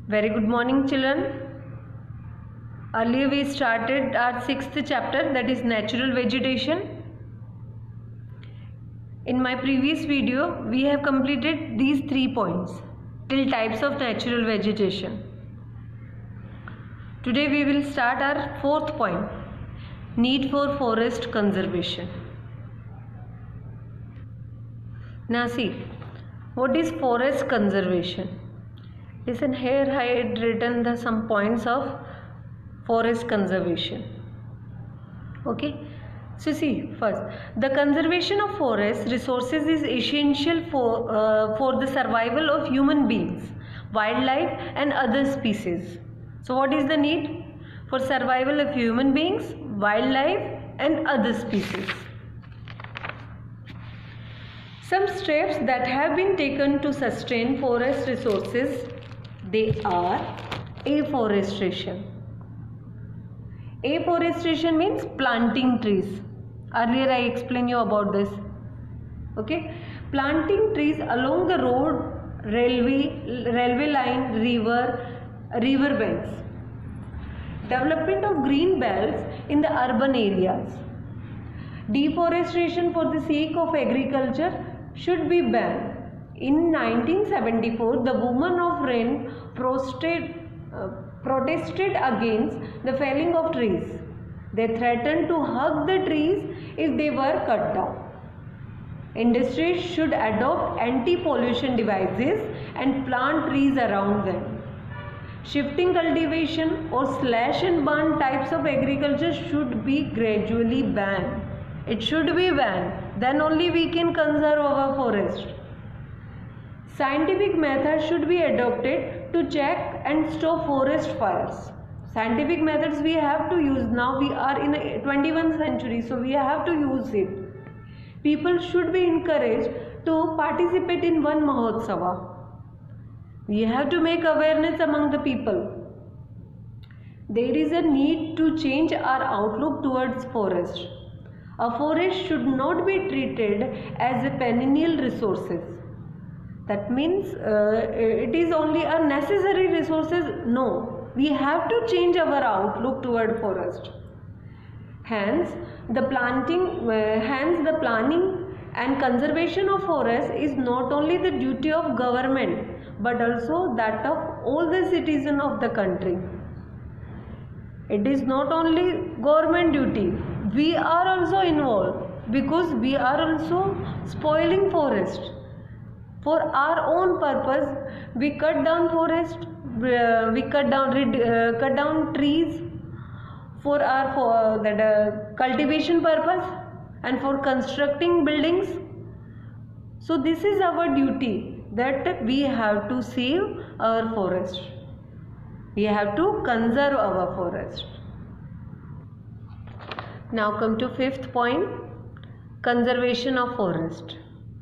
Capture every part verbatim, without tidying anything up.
Very good morning, children. Earlier we started our sixth chapter, that is natural vegetation. In my previous video we have completed these three points till types of natural vegetation. Today we will start our fourth point, need for forest conservation. Now see, what is forest conservation? Listen, here I had written the some points of forest conservation. Okay, so see, first, the conservation of forest resources is essential for uh, for the survival of human beings, wildlife and other species. So what is the need? For survival of human beings, wildlife and other species. Some steps that have been taken to sustain forest resources, they are afforestation. Afforestation means planting trees. Earlier I explained you about this. Okay, planting trees along the road, railway, railway line, river, river banks. Development of green belts in the urban areas. Deforestation for the sake of agriculture should be banned. In nineteen seventy-four, the women of Rain protested, uh, protested against the felling of trees. They threatened to hug the trees if they were cut down. Industries should adopt anti-pollution devices and plant trees around them. Shifting cultivation or slash and burn types of agriculture should be gradually banned. It should be banned. Then only we can conserve our forest. Scientific methods should be adopted to check and stop forest fires. Scientific methods we have to use. Now we are in a twenty-first century, so we have to use it. People should be encouraged to participate in Van Mahotsava. We have to make awareness among the people. There is a need to change our outlook towards forest. A forest should not be treated as a perennial resources. That means uh, it is only a necessary resources. No, we have to change our outlook toward forest. Hence, the planting, uh, hence the planning and conservation of forest is not only the duty of government but also that of all the citizens of the country. It is not only government duty. We are also involved because we are also spoiling forest. For our own purpose, we cut down forest, uh, we cut down uh, cut down trees for our for uh, that uh, cultivation purpose and for constructing buildings. So this is our duty, that we have to save our forest. We have to conserve our forest. Now come to fifth point, conservation of forest.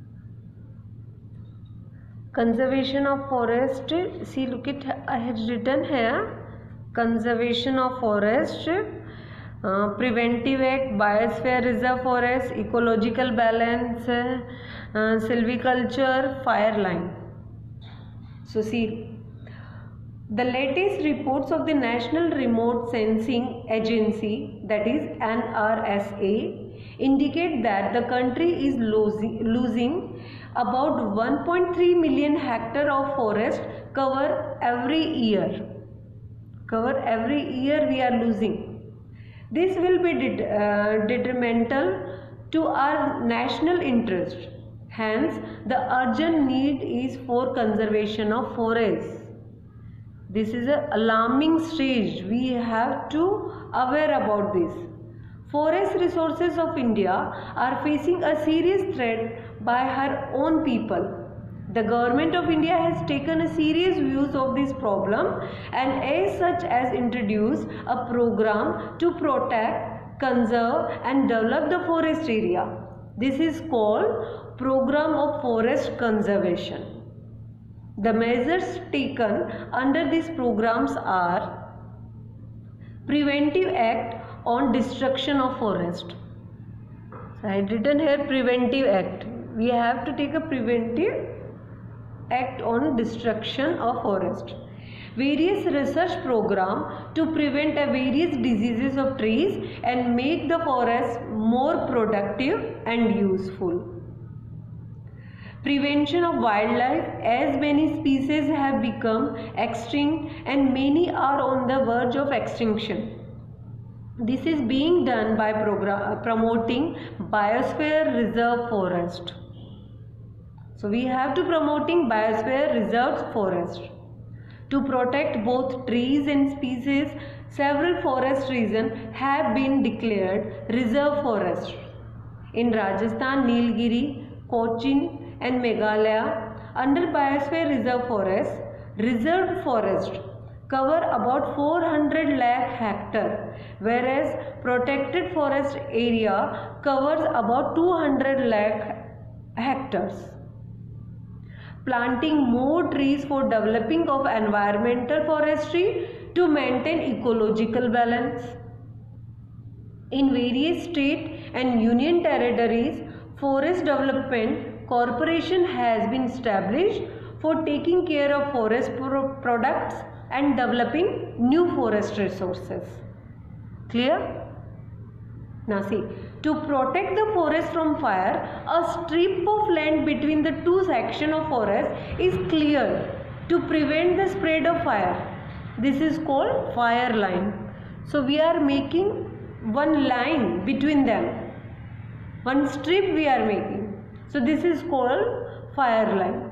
Conservation of forest, see, look it, I had written here, conservation of forest, uh, preventive act, biosphere reserve forest, ecological balance, uh, silviculture, fire line. So see, the latest reports of the National Remote Sensing Agency, that is N R S A, indicate that the country is losing, losing about one point three million hectare of forest cover every year. Cover every year we are losing. This will be det uh, detrimental to our national interest. Hence, the urgent need is for conservation of forests. This is an alarming stage. We have to aware about this. Forest resources of India are facing a serious threat by her own people. The government of India has taken a serious views of this problem and as such has introduced a program to protect, conserve and develop the forest area. This is called Program of Forest Conservation. The measures taken under these programs are Preventive Act on Destruction of Forest. So I had written here Preventive Act. We have to take a preventive act on destruction of forest. various research program to prevent a various diseases of trees and make the forest more productive and useful. Prevention of wildlife, as many species have become extinct and many are on the verge of extinction. This is being done by promoting biosphere reserve forest. So we have to promoting biosphere reserve forest. To protect both trees and species, several forest regions have been declared reserve forest. In Rajasthan, Nilgiri, Cochin and Meghalaya, under biosphere reserve forest, reserved forest cover about four hundred lakh hectare, whereas protected forest area covers about two hundred lakh hectares. Planting more trees for developing of environmental forestry to maintain ecological balance. In various state and union territories, Forest Development Corporation has been established for taking care of forest pro products and developing new forest resources. Clear? Now see, to protect the forest from fire, a strip of land between the two sections of forest is cleared to prevent the spread of fire. This is called fire line. So we are making one line between them. One strip we are making. So this is called fire line.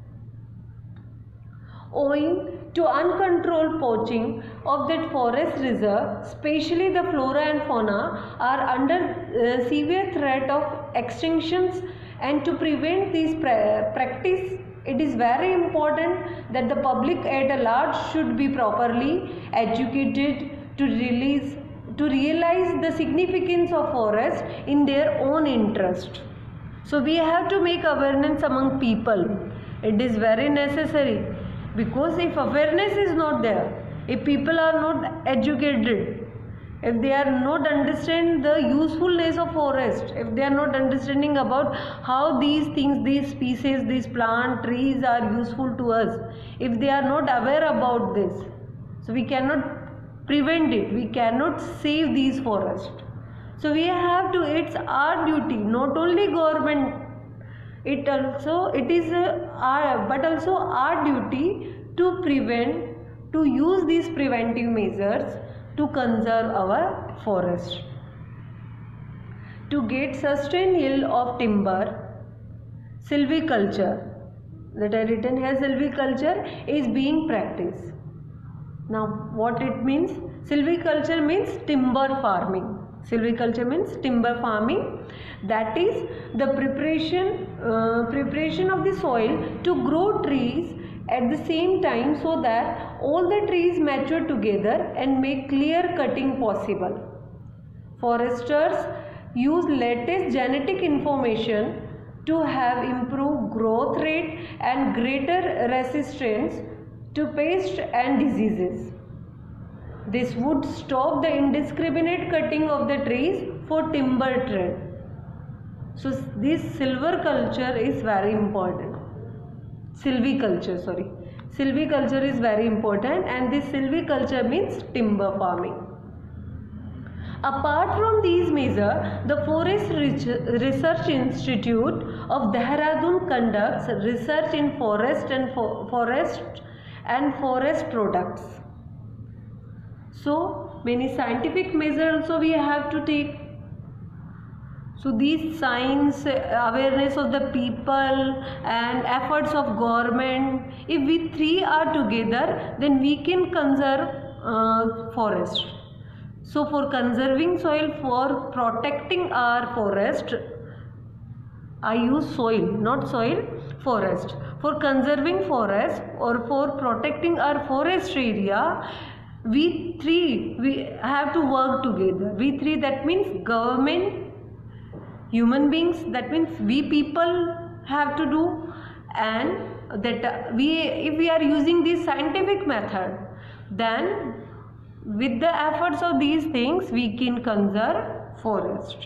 Owing to uncontrolled poaching of that forest reserve, especially the flora and fauna are under uh, severe threat of extinctions, and to prevent this pra practice, it is very important that the public at large should be properly educated to release to realize the significance of forest in their own interest. So we have to make awareness among people. It is very necessary. Because if awareness is not there, if people are not educated, if they are not understanding the usefulness of forest, if they are not understanding about how these things, these species, these plant, trees are useful to us, if they are not aware about this, so we cannot prevent it, we cannot save these forests. So we have to, it's our duty, not only government, it also it is uh, our but also our duty to prevent, to use these preventive measures to conserve our forest. To get sustained yield of timber, silviculture, that I written here, silviculture is being practiced. Now what it means? Silviculture means timber farming. Silviculture means timber farming, that is the preparation uh, preparation of the soil to grow trees at the same time, so that all the trees mature together and make clear cutting possible. Foresters use latest genetic information to have improved growth rate and greater resistance to pests and diseases. This would stop the indiscriminate cutting of the trees for timber trade. So this silviculture is very important. Silviculture, sorry. Silviculture is very important, and this silviculture means timber farming. Apart from these measures, the Forest Research Institute of Dehradun conducts research in forest and for forest and forest products. So many scientific measures also we have to take. So these science, awareness of the people and efforts of government, if we three are together, then we can conserve uh, forest. So for conserving soil, for protecting our forest, I use soil, not soil, forest. For conserving forest or for protecting our forest area, we three we have to work together. We three, that means government, human beings, that means we people have to do, and that we, if we are using this scientific method, then with the efforts of these things we can conserve forest.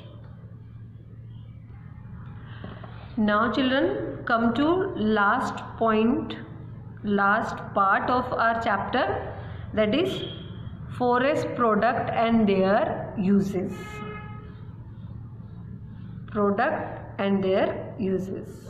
Now children, come to last point, last part of our chapter, that is forest product and their uses. Product and their uses.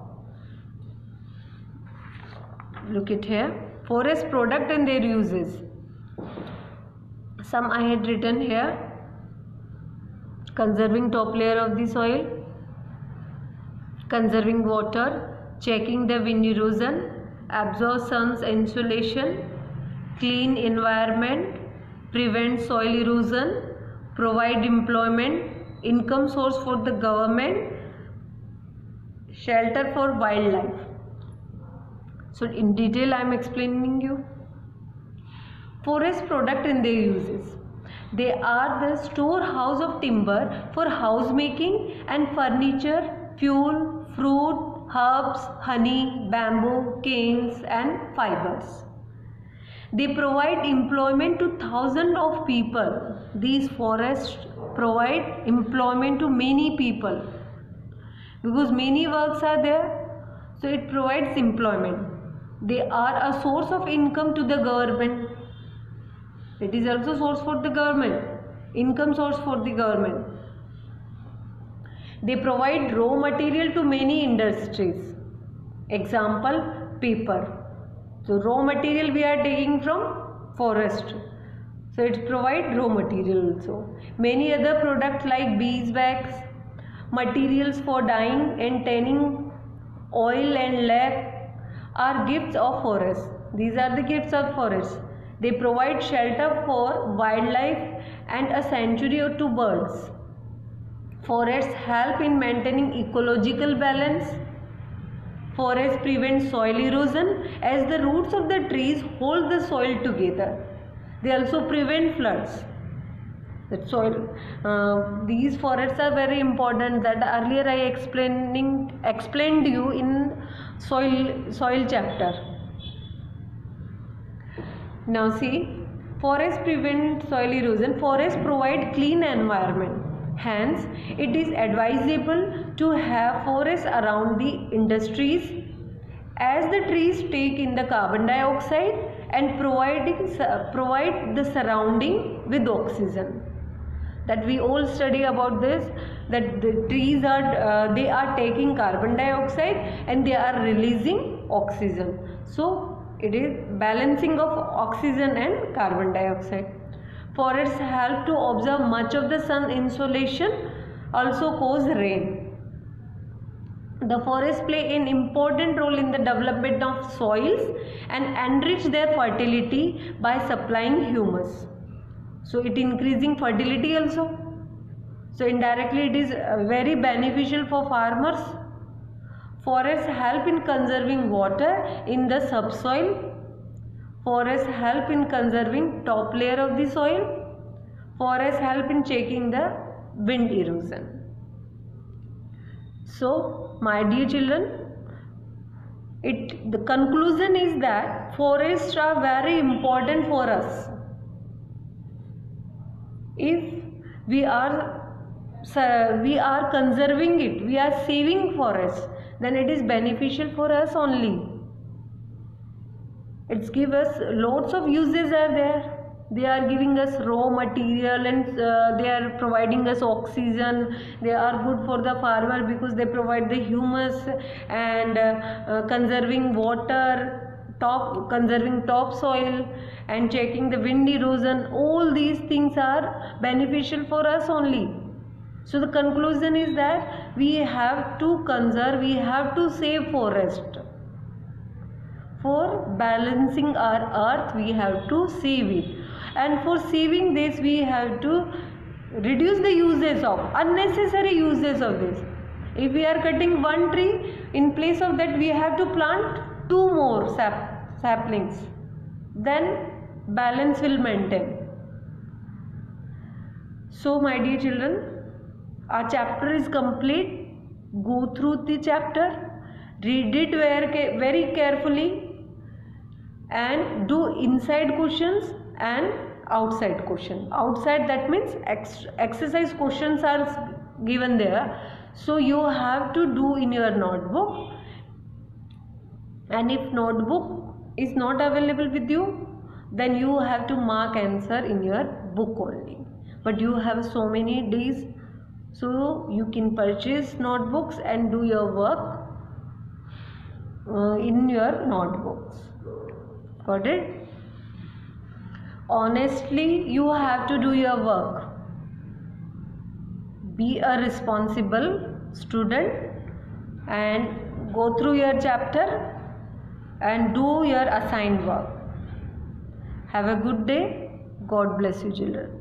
Look at here, forest product and their uses. Some I had written here: conserving top layer of the soil, conserving water, checking the wind erosion, absorb sun's insolation, clean environment, prevent soil erosion, provide employment, income source for the government, shelter for wildlife. So in detail I am explaining you. Forest product and their uses. They are the storehouse of timber for house making and furniture, fuel, fruit, herbs, honey, bamboo, canes and fibers. They provide employment to thousands of people. These forests provide employment to many people because many works are there, so it provides employment. They are a source of income to the government. It is also source for the government, income source for the government. They provide raw material to many industries. Example, paper. So raw material we are taking from forest. So it provides raw material also. Many other products like beeswax, materials for dyeing and tanning, oil and lac are gifts of forest. These are the gifts of forest. They provide shelter for wildlife and a sanctuary to birds. Forests help in maintaining ecological balance. Forests prevent soil erosion as the roots of the trees hold the soil together. They also prevent floods. That soil, uh, these forests are very important. That earlier I explaining explained you in soil soil chapter. Now see, forests prevent soil erosion. Forests provide clean environment. Hence, it is advisable to have forests around the industries, as the trees take in the carbon dioxide and providing provide the surrounding with oxygen. That we all study about this, that the trees are uh, they are taking carbon dioxide and they are releasing oxygen. So it is balancing of oxygen and carbon dioxide. Forests help to absorb much of the sun insolation, also cause rain. The forests play an important role in the development of soils and enrich their fertility by supplying humus. So it increasing fertility also. So indirectly it is very beneficial for farmers. Forests help in conserving water in the subsoil. Forests help in conserving top layer of the soil. Forests help in checking the wind erosion. So, my dear children, it the conclusion is that forests are very important for us. If we are we are conserving it, we are saving forests, then it is beneficial for us only. It's give us lots of uses are there. They are giving us raw material and uh, they are providing us oxygen. They are good for the farmer because they provide the humus and uh, uh, conserving water, top conserving topsoil and checking the wind erosion. All these things are beneficial for us only. So the conclusion is that we have to conserve, we have to save forest. For balancing our earth, we have to save it. And for saving this, we have to reduce the uses of unnecessary uses of this. If we are cutting one tree, in place of that we have to plant two more sap, saplings. Then balance will maintain. So my dear children, our chapter is complete. Go through the chapter, read it very, very carefully and do inside questions and outside question. Outside, that means ex exercise questions are given there. So you have to do in your notebook, and if notebook is not available with you, then you have to mark answer in your book only. But you have so many days, so you can purchase notebooks and do your work uh, in your notebooks. Got it? Honestly, you have to do your work. Be a responsible student and go through your chapter and do your assigned work. Have a good day. God bless you, children.